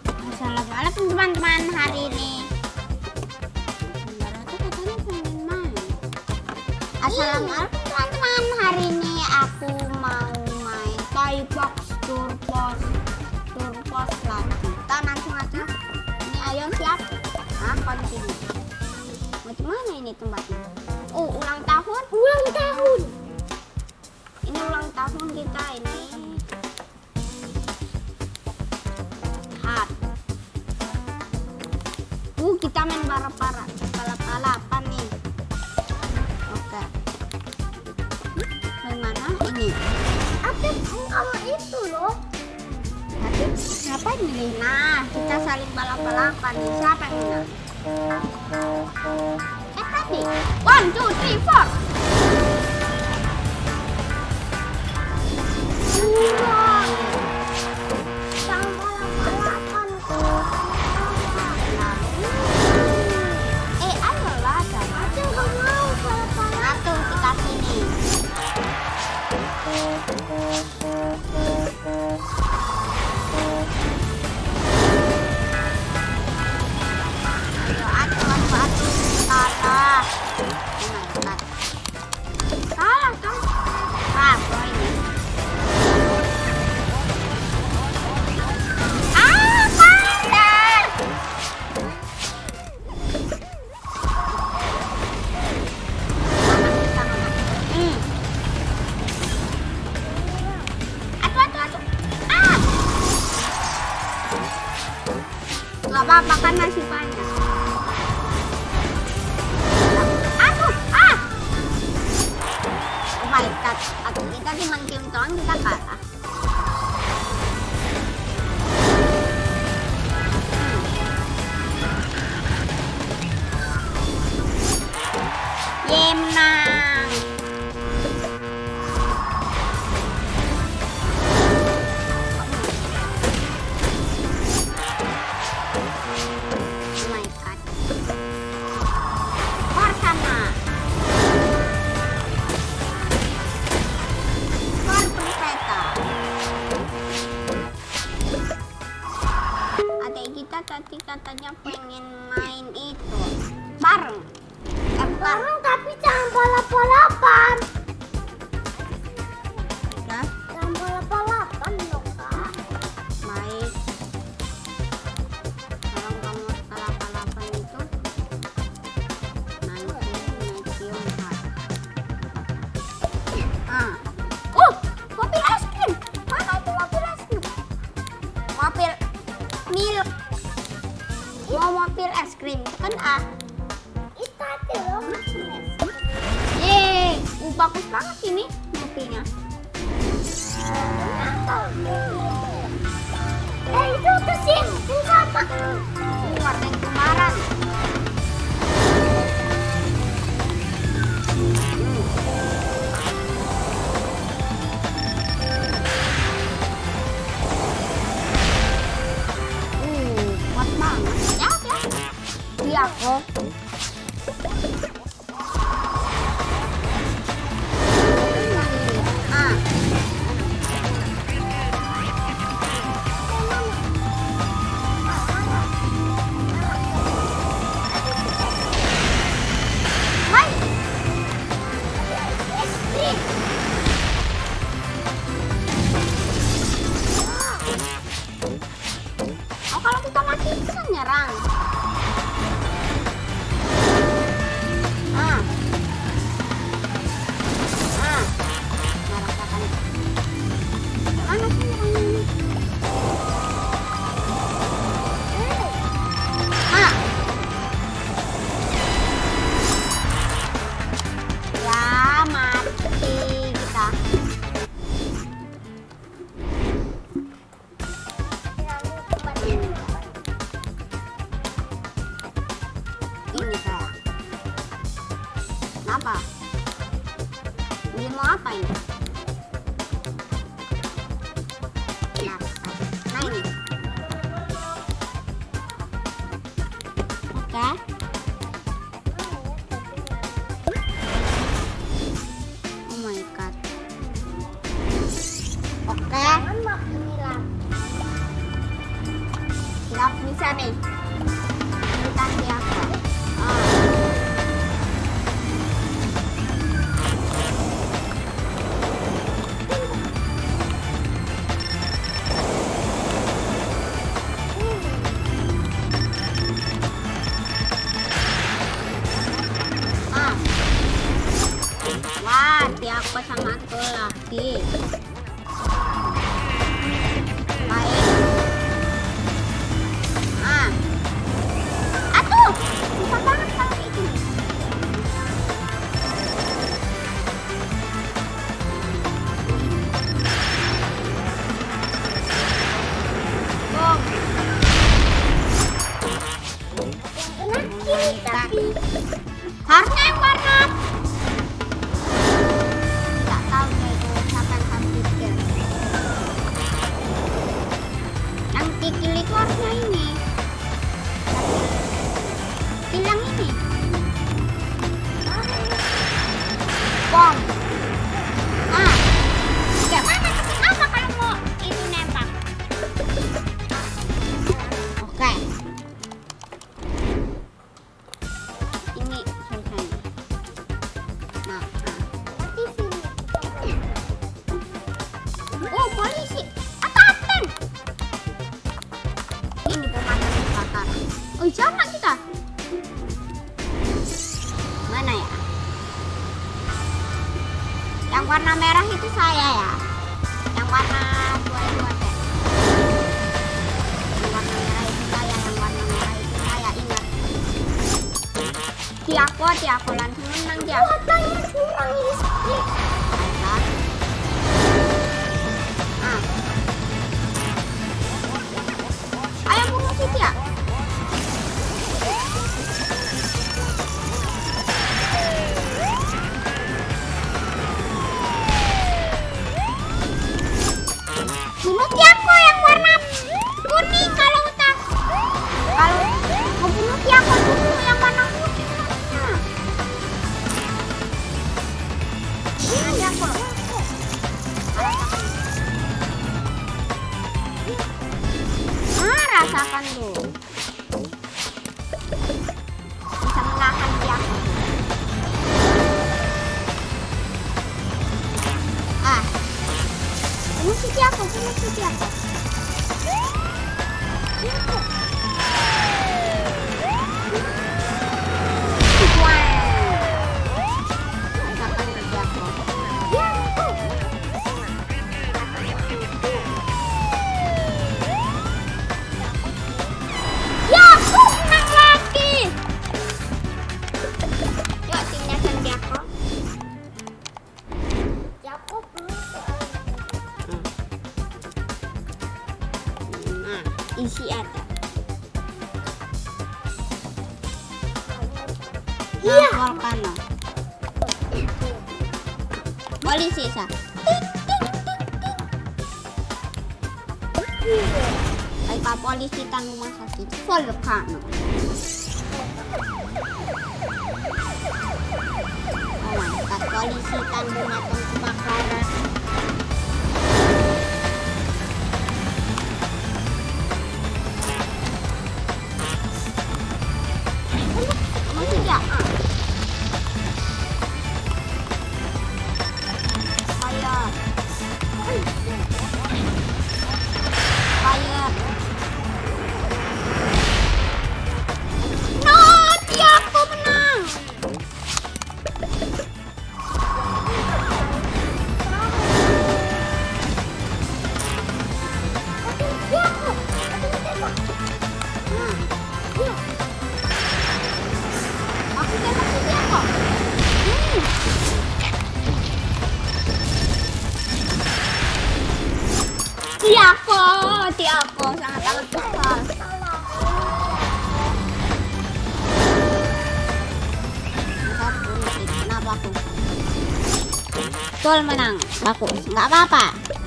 Assalamualaikum teman-teman, hari ini Assalamualaikum teman-teman, hari ini aku mau main Toy Box Turpos lagi. Kita langsung aja. Ini ayo siap. Nah, continue. Macam ini tempatnya? Ulang tahun. Ini ulang tahun kita ini. Kita main balap-balapan nih. Oke. Bagaimana ini? Apa kalau itu loh? Apa ini? Nah, kita saling balap-balapan nih. Siapa yang menang? Tadi. 1, 2, 3, 4. Gak apa-apa kan masih banyak. Oh my god, atau kita di game doang kita kalah. Menang. Tadi katanya pengen main itu bareng. Bareng tapi jangan balap-balapan. Udah? Jangan balap-balapan loh kak. Baik. Kalau kamu balap-balapan itu nanti medium hard. Mobil es krim. Mana itu mobil es krim? Mobil milk. Mau mobil es krim kan Itu aja loh. Yeay, bagus banget ini mobilnya. Itu kesini, ini apa? Warna yang kemarin. Kuat banget. Ya. Iya kok. Kalau kita mati bisa nyerang. Merasakan. Mana sih nyerangnya ini? Ya mati kita. Ini saya. Apa? Ini mau apa ini? Nah ini. Oke. Oh my god. Oke. Jangan mau ini lah. Siap, bisa nih. Kita siap. Wah, Tiako sama Atul lagi. Baik. Atuh, bisa banget kalau kayak gini. Bom. Harusnya yang warna. Nggak tahu deh itu siapa yang harus pikir. Yang kikil itu harusnya ini. Hilang ini. Bom. Gimana? Kenapa kalau mau itu nembak? Oke. Ini selesai. Nah. Oh, polisi. Kapten. Ini pemadam kebakaran. Oh, sama kita. Mana ya? Yang warna merah itu saya ya. Yang warna dua teh. Yang warna merah itu saya. Yang warna merah itu saya, ingat. Tiako langsung menang dia. Katanya kurang ini sedikit. Ayo bunuh si Tia. Bunuh Tiako yang warna kuning kalau utak. Kalau mau bunuh Tiako dulu yang warna kuning. Nah, Tiako. Rasakan tuh. Bisa menahan Tiako. Bunuh si Tiako. Rasakan ke Tiako. Menang lagi. Yuk, timnya Tiako. Tiako belum. Nah, isi ada. Iya. Volcano. Polisi sa. Baik, Pak Polisi tan rumah sakit Volcano. Oh, mantap. Polisi tan rumah kebakaran. Masih ya? Fire. No, Tiako menang. Aku tembak si Tiako. Tiako sangat besar. Kenapa aku? Betul menang, bagus, nggak apa-apa.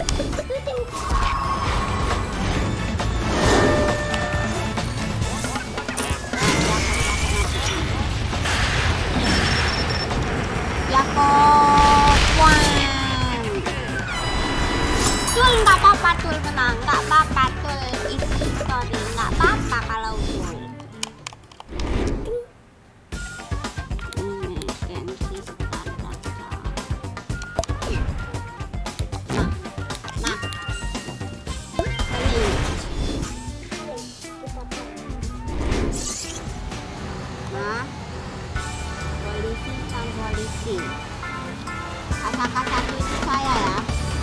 Tiako, Tul nggak apa-apa, Tul menang, nggak apa-apa, Tul isi story, nggak apa-apa. lagi. Kasa-kasa itu saya ya.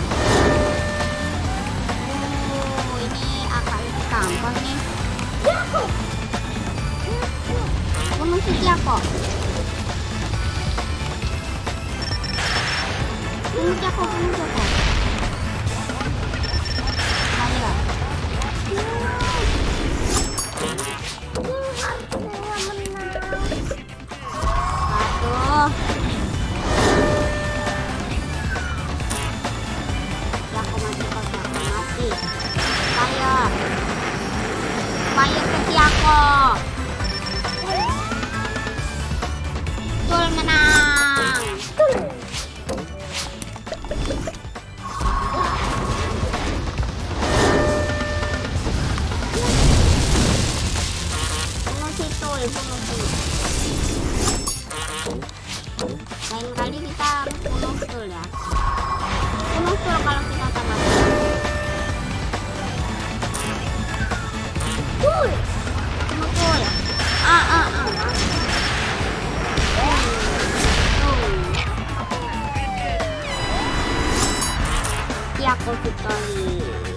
Ini agak lebih gampang nih. Bunuh si Tiako. Bunuh Tiako. Ayo. Aduh. Tiako mati. Fire ke Tiako. Betul, menang. Lain kali kita harus bunuh betul ya. Bunuh betul kalau kita tamat. Betul. Tiako victory.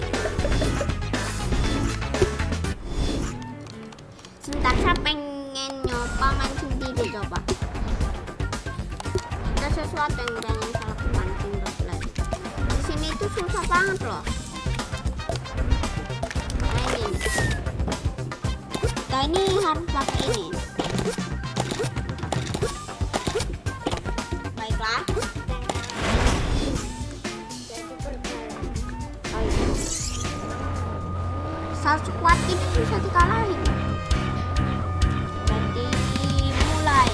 Sebentar, saya pengen nyoba main sendiri coba. Ada sesuatu yang pengen saya lakukan di sini itu susah banget loh. Nah ini harus pakai ini. Baiklah. Satu squad ini bisa dikalahin. Jadi mulai.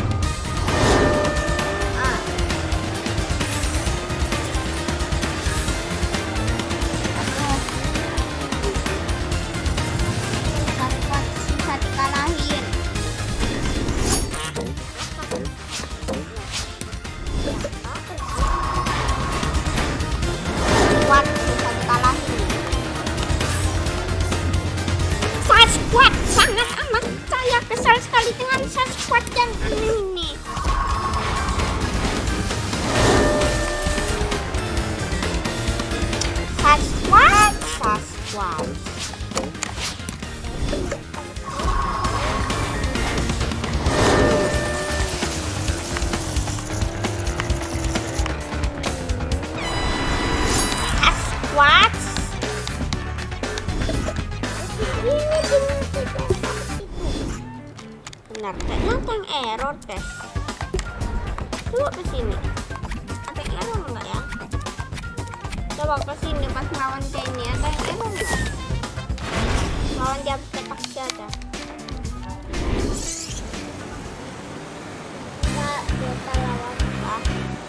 Satu squad bisa dikalahin. Squad bisa dikalahin. Squad sangat amat, saya kesal sekali dengan squad yang aneh ini. Squad. Benar, kayaknya tank error deh. Coba ke sini. Ada yang error enggak ya? Coba ke sini pas lawan kayak ini ada yang error enggak? Lawan dia petak saja. Kita lawan lah.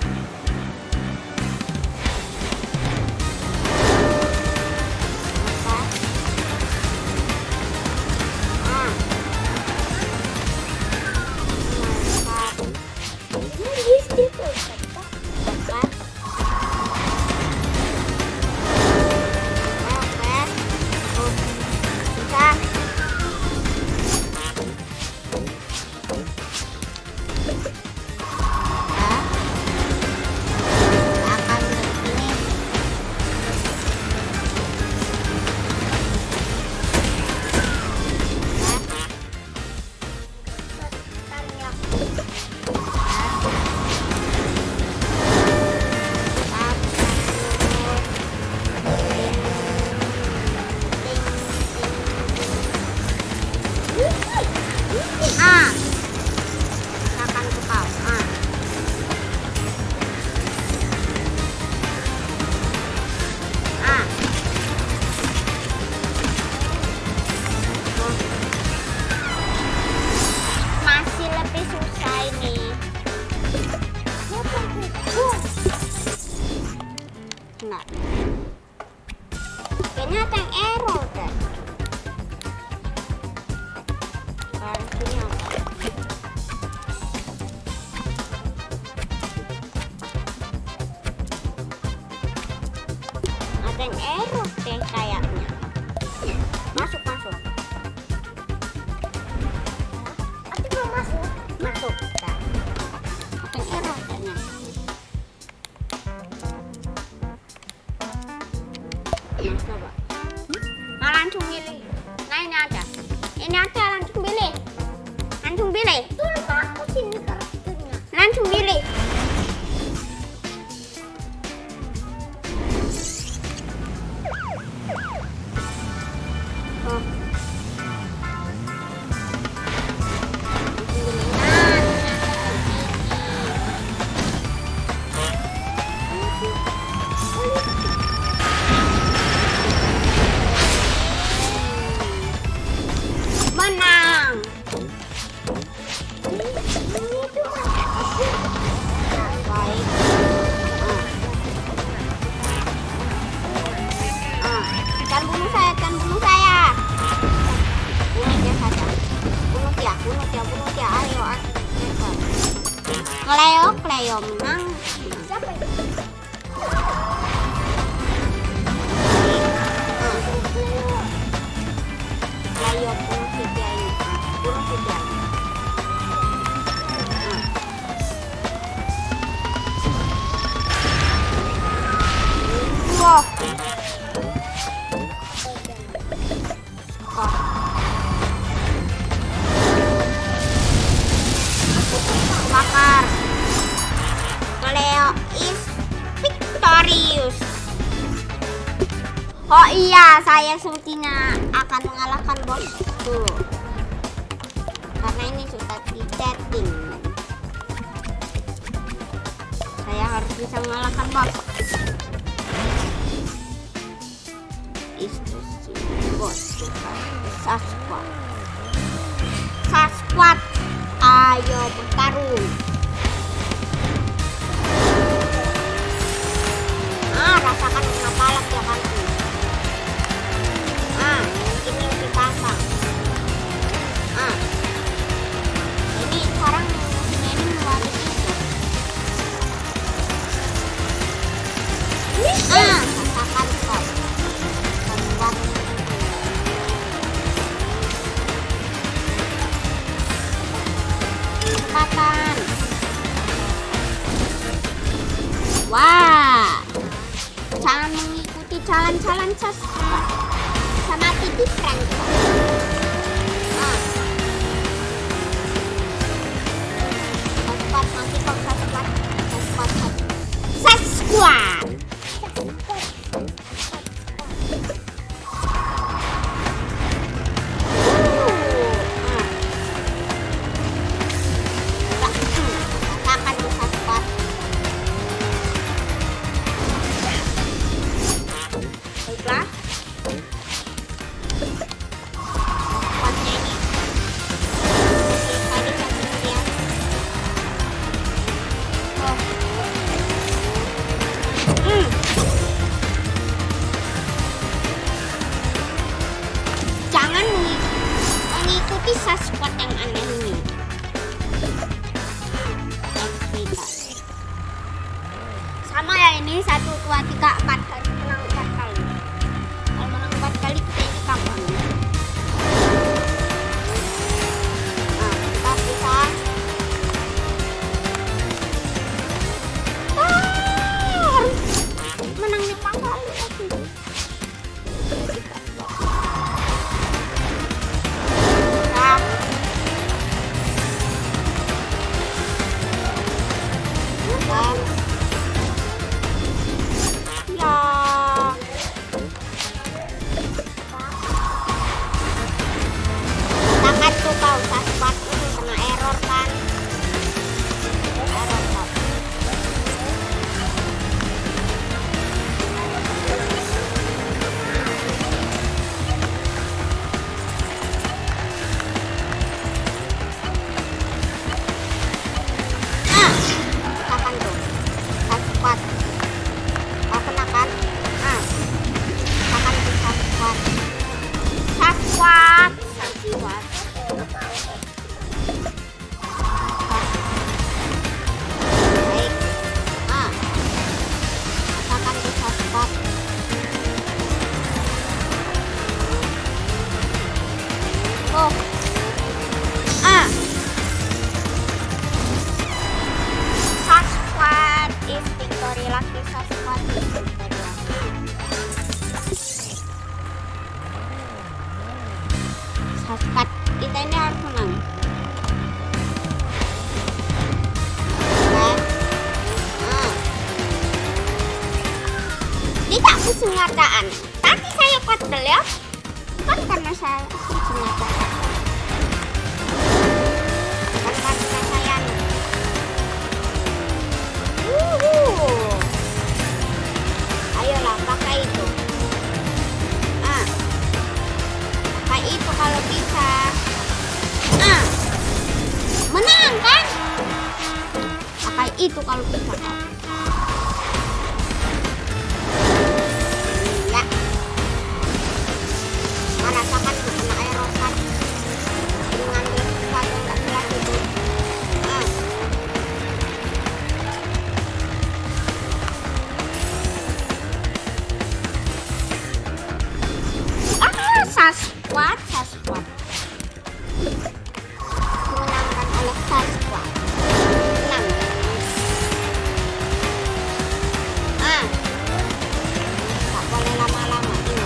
Enggak. Kayaknya ada yang error deh. Sekarang sini apa? Ada yang error deh kayaknya. Masuk. Aku mau masuk. Masuk. Ada yang error kayaknya. Ini ada, langsung pilih. Langsung pilih. Tuh aku sini karakternya. Langsung pilih. Oh. Menang. Baik. Jangan bunuh saya, jangan bunuh saya. Bunuh dia saja. Bunuh dia, bunuh dia, bunuh dia. Ayo, Cleo menang. Siapa itu? Cleo bunuh si dia ini. Bunuh si dia ini. Wow. Bakar. Cleo is victorious. Oh iya, saya sepertinya akan mengalahkan bosku. Karena ini sudah di setting. Saya harus bisa mengalahkan bos. Instruksi bos Sasquatch. Sasquatch, ayo bertarung. Rasakan mengapalak ya kan. Ini dipasang. Ini sekarang musuhnya ini melalui itu. Rasakan kok. Membuat kesempatan. Wah, jangan mengikuti jalan-jalan Sasquatch. Sama titik keren. Sasquatch nanti kok Sasquatch. Sasquatch kita ini harus menang. Tidak kesengataan. Tadi saya kotel ya. Bukan karena saya kesengataan. Bukan karena saya. Ayolah pakai itu. Pakai itu kalau bisa. Menang kan? Pakai itu kalau bisa. Ya. Merasakan kena aerosan dengan sesuatu nggak jelas itu. Sasquatch dimenangkan oleh Sasquatch. Menang. Tak boleh lama-lama ini.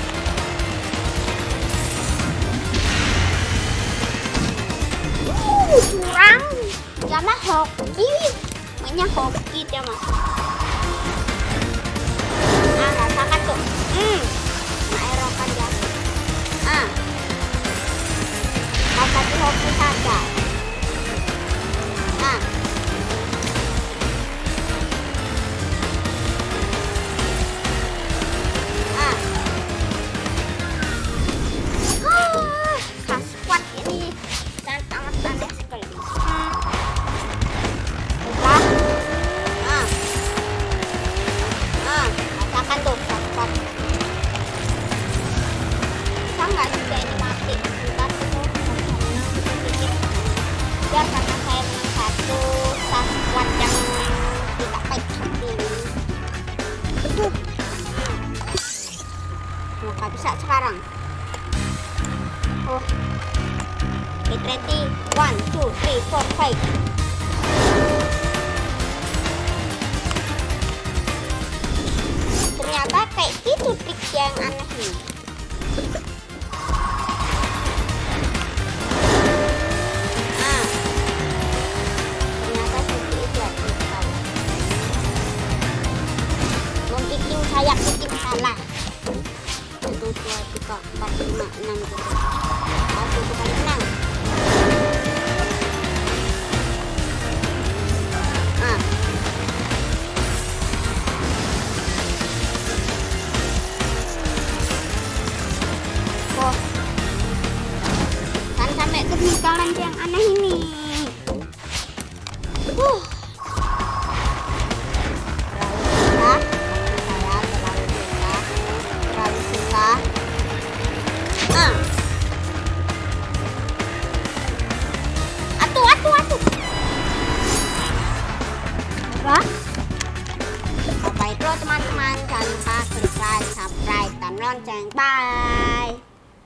Curang. Dia mah hoki. Mainnya hoki dia mah. Rasakan tuh. Aerokan dia. Tapi hoki saja. Sasquatch ini sangat aneh sekali. Rasakan tuh Sasquatch. Bisa nggak juga ini mati? Biar karena saya menang satu Sasquatch yang tidak baik seperti ini. Nggak bisa sekarang. Get ready. 1, 2, 3, 4, 5. Ternyata kayak itu trik yang aneh nih. Saya bikin salah. 1, 2, 3, 4, 5, 6 gitu. Aku bukan menang. Kan sampai ketinggalan yang aneh ini.